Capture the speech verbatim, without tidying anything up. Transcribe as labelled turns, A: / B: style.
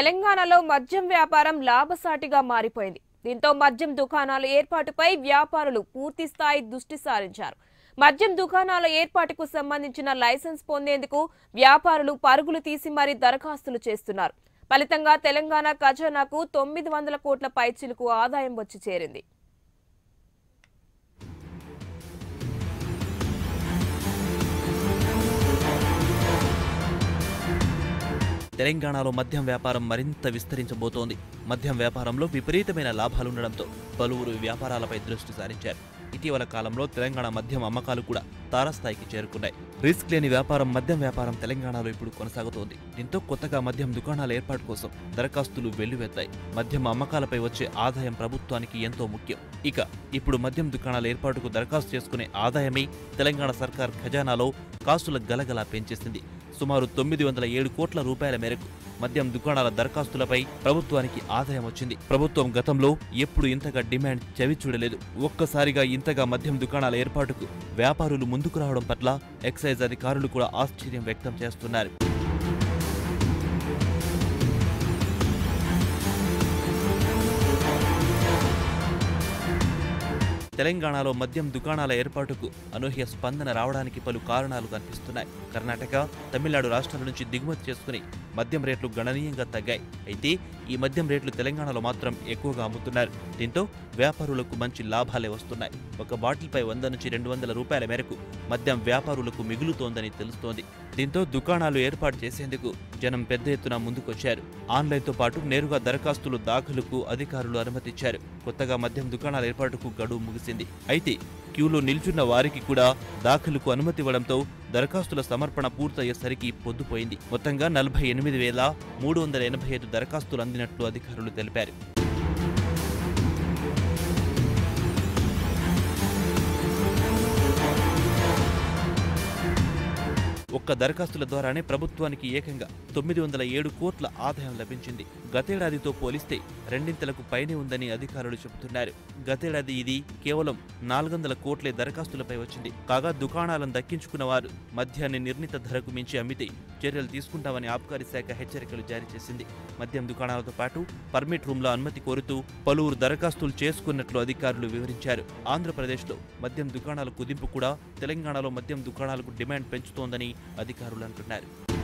A: తెలంగాణలో మద్యం వ్యాపారం లాభసాటిగా మారిపోయింది. దీంతో మద్యం దుకాణాల ఏర్పాటుపై వ్యాపారులు పూర్తి స్థాయి దృష్టి సారించారు. మద్యం దుకాణాల ఏర్పాటుకు సంబంధించిన లైసెన్స్ పొందేందుకు వ్యాపారులు పరుగులు తీసి మరీ దరఖాస్తులు చేస్తున్నారు. ఫలితంగా తెలంగాణ ఖజానాకు తొమ్మిది వందల కోట్ల పైచిలుకు ఆదాయం వచ్చి చేరింది.
B: తెలంగాణలో మద్యం వ్యాపారం మరింత విస్తరించబోతోంది. మద్యం వ్యాపారంలో విపరీతమైన లాభాలుండడంతో పలువురు వ్యాపారాలపై దృష్టి సారించారు. ఇటీవల కాలంలో తెలంగాణ మద్యం అమ్మకాలు కూడా తారస్థాయికి చేరుకున్నాయి. రిస్క్ లేని వ్యాపారం మద్యం వ్యాపారం తెలంగాణలో ఇప్పుడు కొనసాగుతోంది. దీంతో కొత్తగా మద్యం దుకాణాల ఏర్పాటు కోసం దరఖాస్తులు వెల్లువెత్తాయి. మద్యం అమ్మకాలపై వచ్చే ఆదాయం ప్రభుత్వానికి ఎంతో ముఖ్యం. ఇక ఇప్పుడు మద్యం దుకాణాల ఏర్పాటుకు దరఖాస్తు చేసుకునే ఆదాయమే తెలంగాణ సర్కార్ ఖజానాలో కాసుల గలగలా పెంచేసింది. సుమారు తొమ్మిది వందల ఏడు కోట్ల రూపాయల మేరకు మద్యం దుకాణాల దరఖాస్తులపై ప్రభుత్వానికి ఆదాయం వచ్చింది. ప్రభుత్వం గతంలో ఎప్పుడు ఇంతగా డిమాండ్ చవి చూడలేదు. ఒక్కసారిగా ఇంతగా మద్యం దుకాణాల ఏర్పాటుకు వ్యాపారులు ముందుకు రావడం పట్ల ఎక్సైజ్ అధికారులు కూడా ఆశ్చర్యం వ్యక్తం చేస్తున్నారు. తెలంగాణలో మద్యం దుకాణాల ఏర్పాటుకు అనూహ్య స్పందన రావడానికి పలు కారణాలు కనిపిస్తున్నాయి. కర్ణాటక, తమిళనాడు రాష్ట్రాల నుంచి దిగుమతి చేసుకుని మద్యం రేట్లు గణనీయంగా తగ్గాయి. అయితే ఈ మద్యం రేట్లు తెలంగాణలో మాత్రం ఎక్కువగా అమ్ముతున్నారు. దీంతో వ్యాపారులకు మంచి లాభాలే వస్తున్నాయి. ఒక బాటిల్పై వంద నుంచి రెండు వందల రూపాయల మేరకు మద్యం వ్యాపారులకు మిగులుతోందని తెలుస్తోంది. దీంతో దుకాణాలు ఏర్పాటు చేసేందుకు జనం పెద్ద ఎత్తున ముందుకొచ్చారు. ఆన్లైన్తో పాటు నేరుగా దరఖాస్తులు దాఖలుకు అధికారులు అనుమతిచ్చారు. కొత్తగా మద్యం దుకాణాల ఏర్పాటుకు గడువు ముగిసింది. అయితే క్యూలో నిల్చున్న వారికి కూడా దాఖలుకు అనుమతి ఇవ్వడంతో దరఖాస్తుల సమర్పణ పూర్తయ్యేసరికి పొద్దుపోయింది. మొత్తంగా నలభై ఎనిమిది వేల మూడు వందల ఎనభై ఐదు దరఖాస్తులు అందినట్లు అధికారులు తెలిపారు. ఒక్క దరఖాస్తుల ద్వారానే ప్రభుత్వానికి ఏకంగా తొమ్మిది వందల ఏడు కోట్ల ఆదాయం లభించింది. గతేడాదితో పోలిస్తే రెండింతలకు పైనే ఉందని అధికారులు చెబుతున్నారు. గతేడాది ఇది కేవలం నాలుగు వందల కోట్లే దరఖాస్తులపై వచ్చింది. కాగా దుకాణాలను దక్కించుకున్న వారు మద్యాన్ని నిర్ణీత ధరకు మించి అమ్మితే చర్యలు తీసుకుంటామని ఆబ్కారీ శాఖ హెచ్చరికలు జారీ చేసింది. మద్యం దుకాణాలతో పాటు పర్మిట్ రూమ్ల అనుమతి కోరుతూ పలువురు దరఖాస్తులు చేసుకున్నట్లు అధికారులు వివరించారు. ఆంధ్రప్రదేశ్లో మద్యం దుకాణాల కుదింపు కూడా తెలంగాణలో మద్యం దుకాణాలకు డిమాండ్ పెంచుతోందని అధికారులు అంటున్నారు.